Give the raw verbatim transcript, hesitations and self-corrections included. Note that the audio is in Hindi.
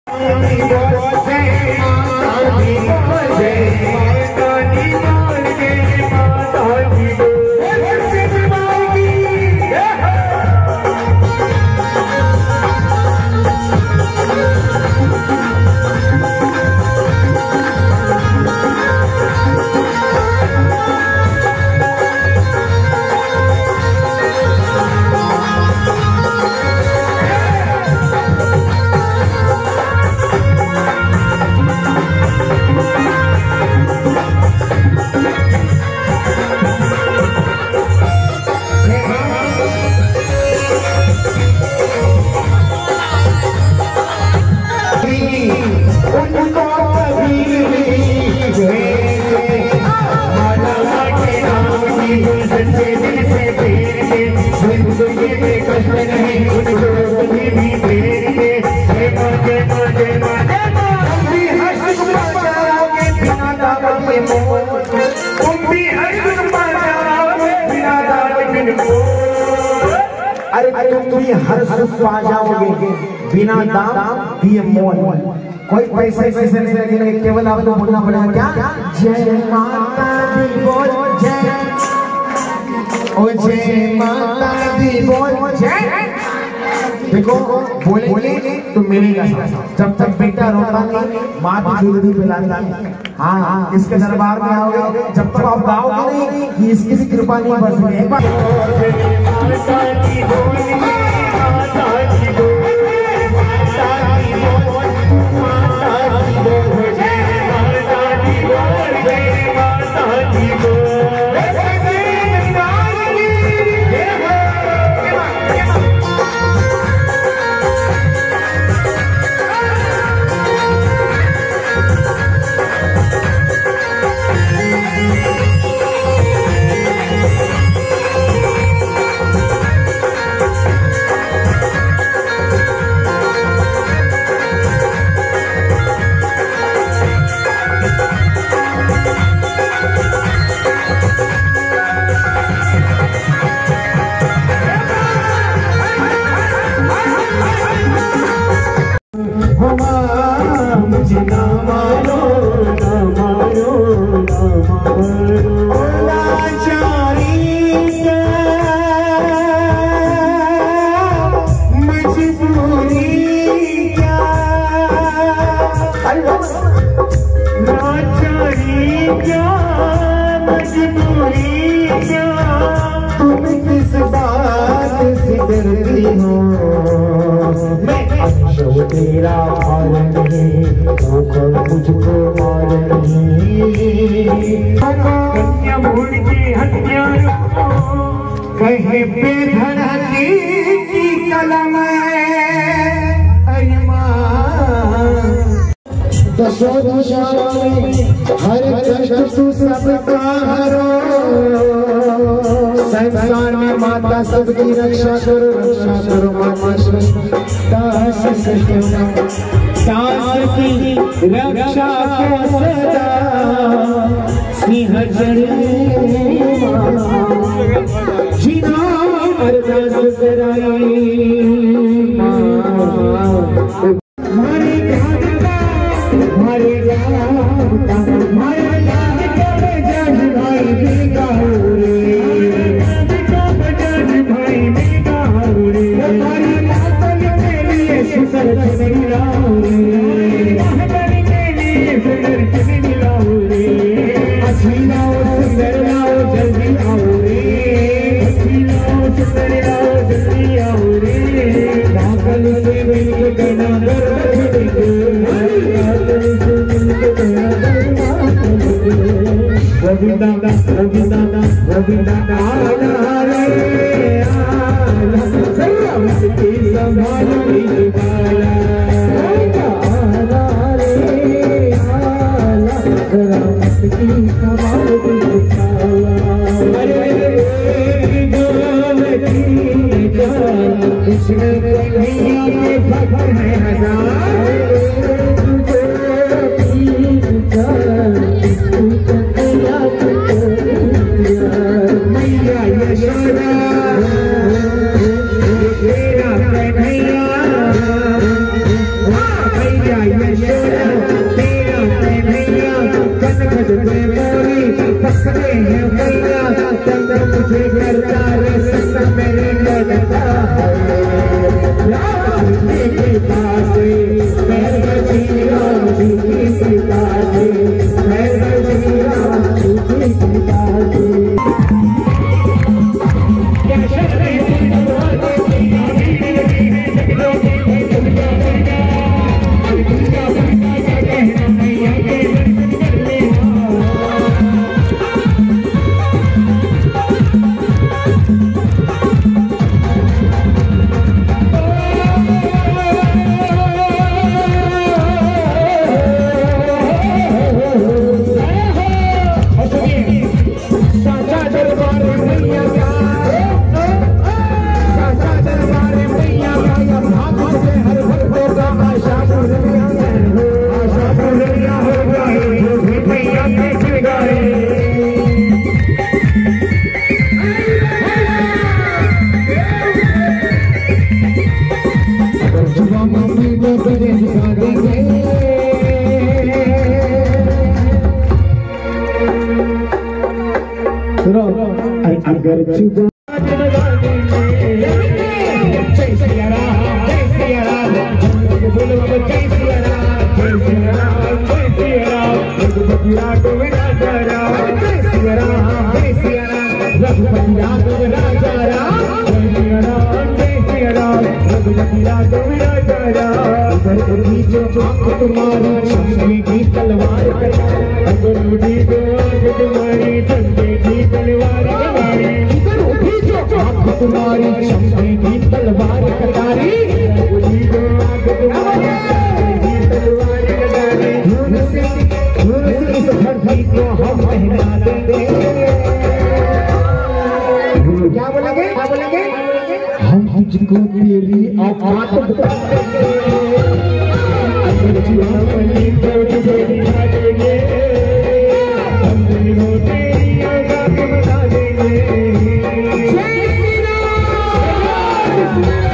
अरे तुम भी हर सुख पा जाओगे बिना दाम दिए मोल। कोई पैसे पैसे नहीं, केवल आपको बोलना पड़ेगा क्या? जय माता दी बोल जय, ओ जय माता दी बोल जय। देखो बोलेंगे तो मिलेगा। जब तक बेटा रोता नहीं माँ भी दूध पिलाती। हाँ हाँ, इसके दरबार में आओगे, जब तक आप गाओगे नहीं कि इसकी कृपा नहीं बरसेगी। तेरा भार नहीं होकर मुझको मार नहीं। कन्या भूल की हत्यारों कहीं पे धड़की की कलम दसों दिशाओं में हर कष्ट तू सबका हरो। संसार में माता सबकी रक्षा करो, रक्षा करो माता दास दास की रक्षा को सदा सिंहजन जीना अरदास कराई। हमारे हमारे हमारे जज भाई बेगा हो रे, भाई बेगा हो रे। हमारी लातन के लिए सुंदर चुनिया हो रे, लातन के लिए सुंदर चुनिया हो रे। अच्छी लाओ सुंदर लाओ जल्दी आओ रे, अच्छी लाओ सुंदर लाओ जल्दी आओ रे। नागल से मिलकर गना गोविंदा गोविंदा गोविंदा आला रे आला सर्वमति संभालने वाला आला रे आला सर्वमति संभालने वाला। अरे गोमती जान कृष्ण कन्हैया के भक्त हैं हजार। मैया मैया यशोदा तेरा मैं नैया कनखट में मोरी पकड़े है मैया तब मुझे करता रे संग मेरे लगता है राम के पास मैं बजीरा झूठी सी बातें मैं बजीरा झूठी सी बातें क्या शक्ति अगर जुबान जय सिया राम जय सिया राम बोलो बाबा जय सिया राम जय सिया राम जय सिया राम रघुपति राघव राजा राम जय सिया राम जय सिया राम रघुपति राघव राजा राम जय सिया राम जय सिया राम रघुपति राघव राजा राम अगर उठी जो आंख तुम्हारी शक्ति की तलवार अगर उठी जो आंख तुम्हारी डंडे की तलवार तुम्हारी शक्ति की तलवार कटारी उठी जो आग तुम्हारी शक्ति की तलवार कटारी खून से खून से इस धरती को हम पहना देंगे क्या बोलेंगे क्या बोलेंगे हम तुझको तेरी औकात बता देंगे अगर जीवन बनी तो तुझे दिखा देंगे हम तुझको तेरी औकात बता देंगे।